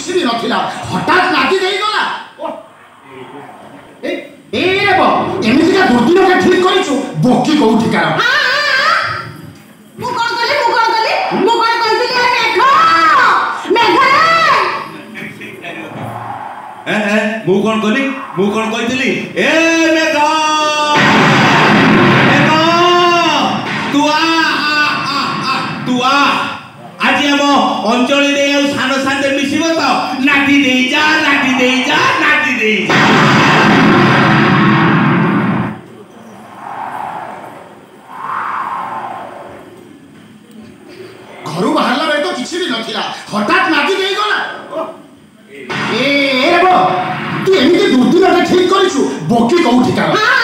किसी भी नथिला हठात नाची देई गला ए रे बो एमिति का दुर्दिन के ठीक करिछु बोकी को ठिकाना मु कोन कहली मेघ रे मु कोन कहली ए मेघ तू आ आज हम अंचल सान सान मिसब तो नाटी दे जा घर बाहर बेले तो किसी भी नथिला हठात नाची देई गला ए रे बो तू एमिति दुर्दिन के ठीक करिछु बोकी को ठिकाना